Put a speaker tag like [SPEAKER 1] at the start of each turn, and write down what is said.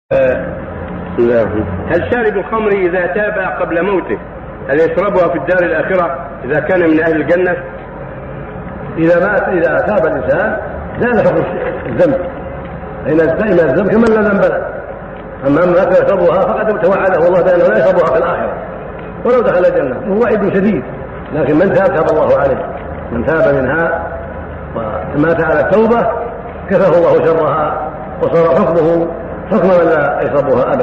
[SPEAKER 1] هل شارب الخمر إذا تاب قبل موته هل يشربها في الدار الآخرة إذا كان من أهل الجنة؟
[SPEAKER 2] إذا تاب الإنسان زال حكم الذنب، فإن التائب الذنب كمن لا ذنب له. أما من كان يشربها فقد توعده الله بأنه لا يشربها في الآخرة ولو دخل الجنة، وهو وعيد شديد. لكن من تاب الله عليه، من تاب منها ومات على التوبة كفاه الله شرها وصار حكمه حكم من لا يشربها أبدا.